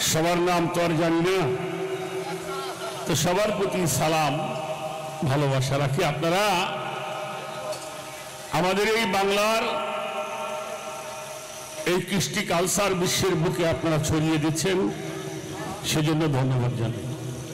সবার নাম তো আর জানি না, তো সবার প্রতি সালাম ভালোবাসা রাখি। আপনারা আমাদের এই বাংলার এই কৃষ্টি কালচার বিশ্বের বুকে আপনারা ছড়িয়ে দিচ্ছেন, সেজন্য ধন্যবাদ জানাই।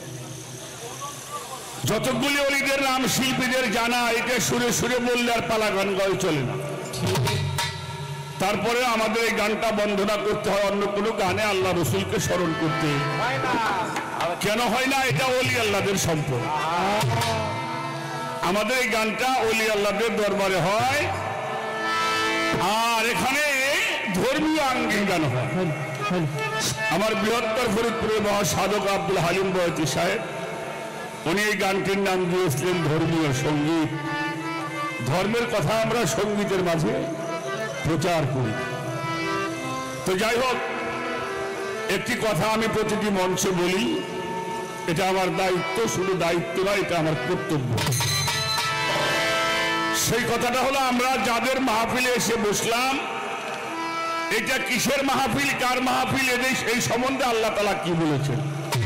যতগুলি অলিদের নাম শিল্পীদের জানা, এটা সুরে সুরে বললে আর পালা গান গায়ে চলে না। তারপরে আমাদের এই গানটা বন্ধ না করতে হয় অন্য কোনো গানে আল্লাহ রসুলকে স্মরণ করতে। কেন হয় না? এটা অলি আল্লাহদের সম্পদ। আমাদের এই গানটা অলি আল্লাহদের দরবারে হয়, আর এখানে ধর্মীয় আঙ্গিক গান হয়। আমার বৃহত্তর ফরিদপুরের মহাসাধক আব্দুল হালিম বয়তি সাহেব, উনি এই গানটির নাম দিয়েছিলেন ধর্মীয় সঙ্গীত। ধর্মের কথা আমরা সঙ্গীতের মাঝে প্রচার করি। তো যাই হোক, একটি কথা আমি প্রতিটি মঞ্চে বলি, এটা আমার দায়িত্ব, শুধু দায়িত্ব নয়, এটা আমার কর্তব্য। সেই কথাটা হলো, আমরা যাদের মাহফিলে এসে বসলাম, এটা কিসের মাহফিল, কার মাহফিল, এই সম্বন্ধে আল্লাহ তাআলা কি বলেছেন?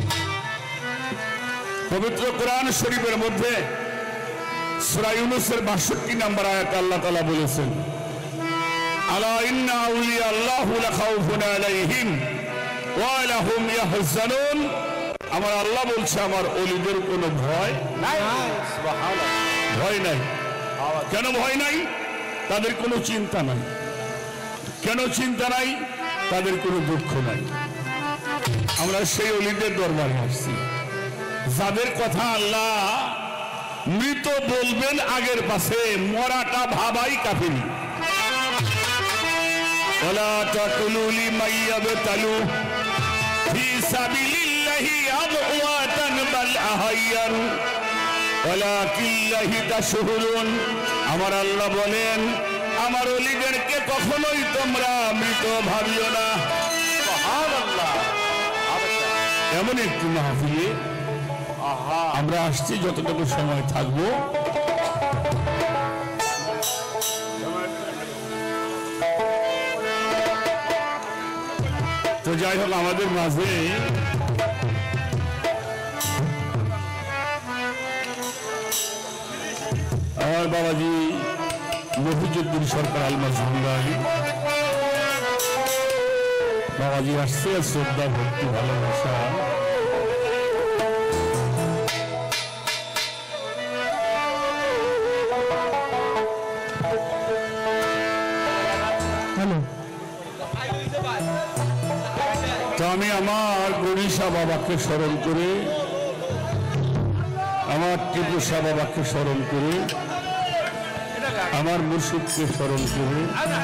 পবিত্র কোরআন শরীফের মধ্যে সূরা ইউনূসের ৬২ নম্বর আয়াতে আল্লাহ তাআলা বলেছেন, আলা ইন্না আউলিয়া আল্লাহু লা খাউফুন আলাইহিম ওয়া লা হুম ইয়াহজানুন। আমার আল্লাহ বলছে, আমার ওলিদের কোনো ভয় নাই। সুবহানাল্লাহ, ভয় নাই। কেন ভয় নাই? তাদের কোনো চিন্তা নাই। কেন চিন্তা নাই? তাদের কোনো দুঃখ নাই। আমরা সেই ওলিদের দরবারে আসছি যাদের কথা আল্লাহ মৃত বলবেন আগের পাশে, মরাটা ভাবাই কাফিরি। ওয়ালা তাকুলু লিমান ইয়াবতালু ফি সাবিলিল্লাহি আমওয়াতান বাল আহাইয়ান ওয়ালাকিল্লাহি তাশহুরুন। আমার আল্লাহ বলেন, আমার ওলিদেরকে কখনোই তোমরা মৃত ভাবিও না। সুবহানাল্লাহ। এমন একটি মাহফিলে আমরা আসছি, যতটুকু সময় থাকবো তো যাই হোক, আমাদের মাঝে আমার বাবাজি মফিজুদ্দিন সরকার আলমাজ ভাঙ্গারি বাবাজি আসছে। শ্রদ্ধা, ভক্তি, ভালোবাসা তো আমি আমার গরিশা বাবাকে স্মরণ করে, আমার টিপুষা বাবাকে স্মরণ করে, আমার মুর্শিদকে স্মরণ করে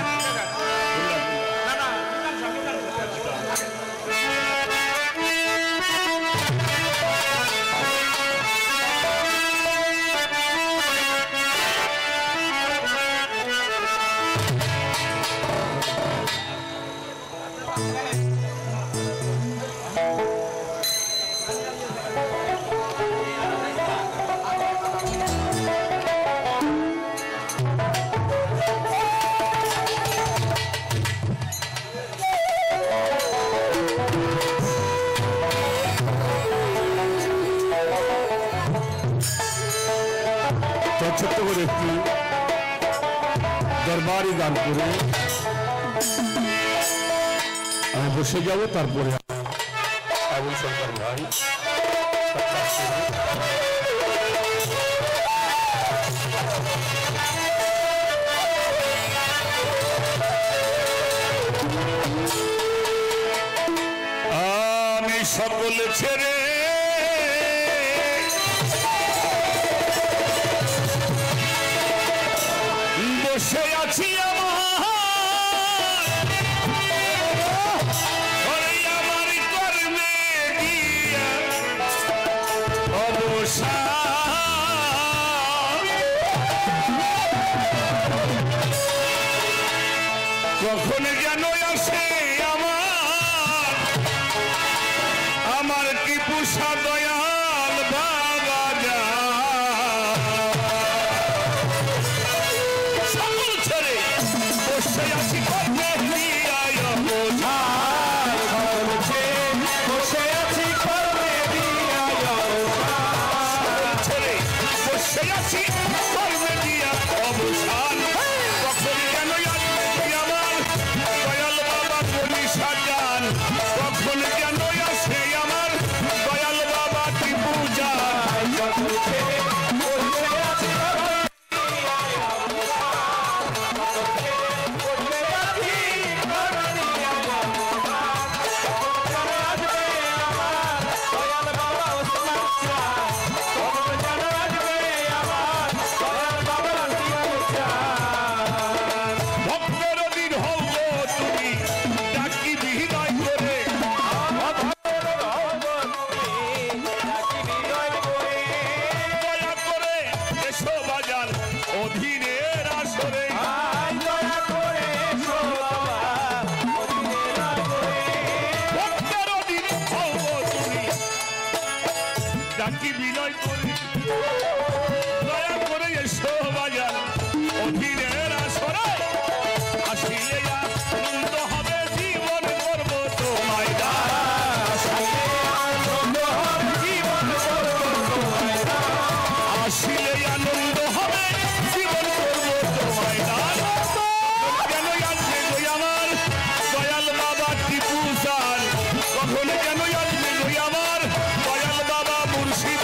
ছোট্ট করে একটি দরবারি গান করে আমি বসে যাব। তারপরে আবুল সরকার ভাই আমি সকল ছেড়ে বসে আছি, আমার কর্মে গিয়া অবসান, কখন যেন আসে আমার কি পুষা দয়াল বাবা যা বসে আছি, কখন যেন আসে আমার দয়াল বাবা টিপু যান ডাকি বিনয় করে দয়া করে এসো বাজার অধীনের আসরে আসিলে আনন্দ হবে জীবন করব তোমায় আসিলে আনন্দ হবে জীবন করব তোমায় কেন আসবে গই আমার দয়াল বাবা টিপু যান কখন কেন আসবে গই আমার দয়াল বাবা মুর্শিদ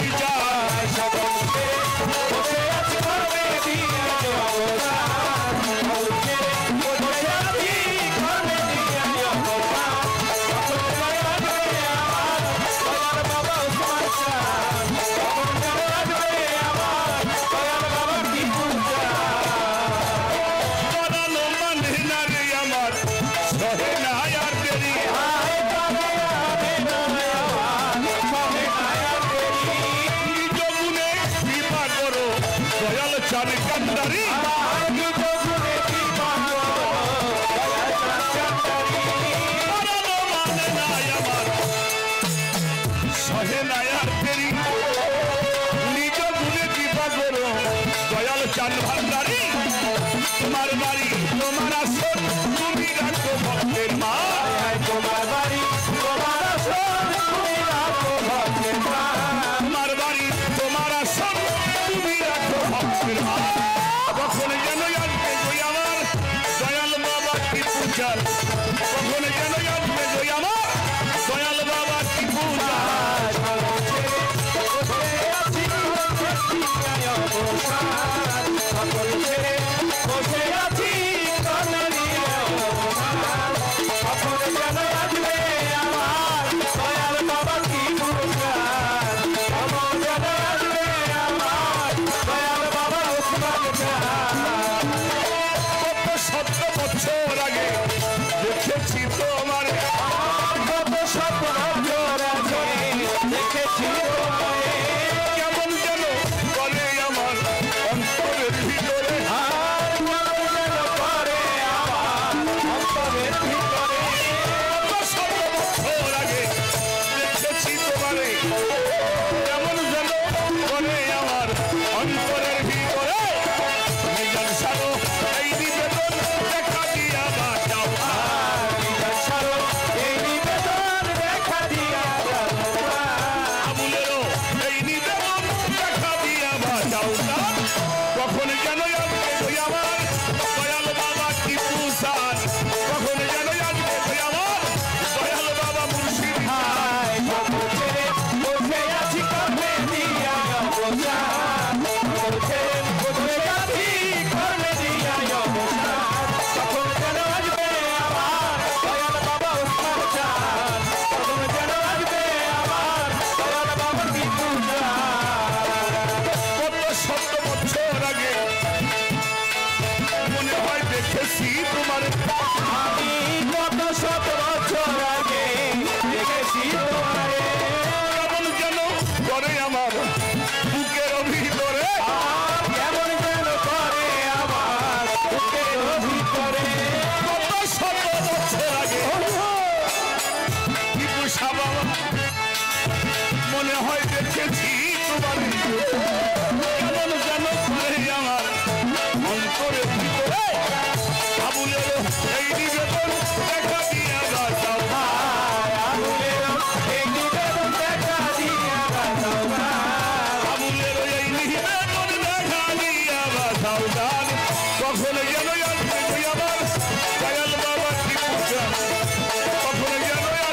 চান কান্দারি সহে নায়ার তেরি নিজ গুণে কৃপা করো দয়াল চান ভান্ডারি তোমার বাড়ি তোমার আসন তুমি রাখো ভক্তের মা তোমার বাড়ি তোমার আসন তুমি রাখো ভক্তের মা তোমার বাড়ি তোমার আসন তুমি রাখো ভক্তের মা কখন যেন আসবে গই আমার দয়াল বাবা টিপু যান কখন যেন আসবে গই আমার দয়াল বাবা টিপু দেখেছি তোমার কত স্বপ্ন দেখেছি কেমন যেন বলে আমার অন্তরের ভিতরে কত স্বপ্ন বছর আগে দেখেছি তোমারে কেমন যেন বলে আমার অন্তরের ভিতরে নিজান সারো এই নিবেদন দেখা দিয়া বাঁচাও কখন যেন আসবে গই আমার দয়াল বাবা টিপু যান কখন যেন আসবে গই আমার দয়াল বাবা মুর্শিদ দেখেছি তোমার আমি কত শত বছর আগে দেখেছি তোমারে কেমন যেন করে আমার বুকের ভিতরে কেমন যেন করে আমার বুকের ভিতরে কত শত বছর আগে টিপু সাবা মনে হয় দেখেছি তোমার কেমন যেন করে আমার অন্তরের ভিতরে আবুলের এই নিবেদন দেখা দিয়া বাঁচাও আবুলের এই নিবেদন দেখা দিয়া বাঁচাও আবুলের এই নিবেদন দেখা দিয়া বাঁচাও কখন যেন আসবে গই আমার দয়াল বাবা টিপু যান কখন যেন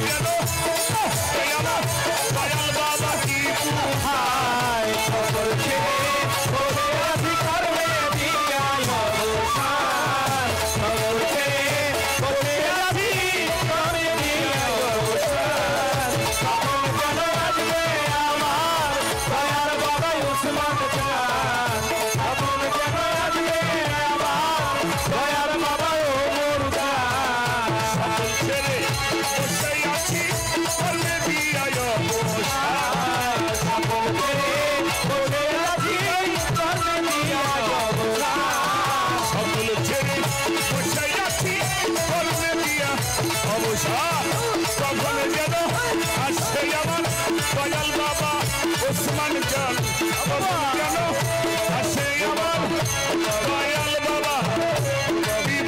যেন আমার দয়াল বাবা কি হায় খবর ছেড়ে ওরে অধিকার হয়ে দিয়া অবসান খবর ছেড়ে ওরে অধিকার দিয়া অবসান আপন কেন আসবে আমার দয়াল বাবা উসমান খান আপন কেন আসবে আমার দয়াল বাবা ওমর খান সকল ছেড়ে বসে আছি করবে দিয়া অবসান আপন ছেড়ে ওরে অধিকার দিয়া অবসান সকল ছেড়ে বসে আছি করবে দিয়া অবসান তখন যেন আসছে আমার দয়াল বাবা ওসমান খান তখন যেন আসে আমার দয়াল বাবা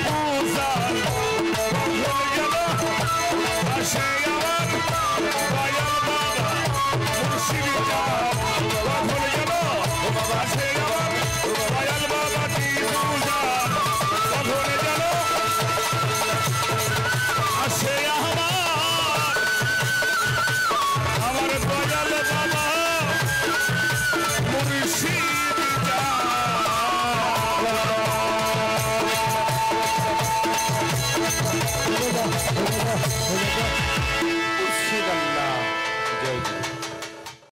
বিভূষণ তখন যেন আসে আমার দয়াল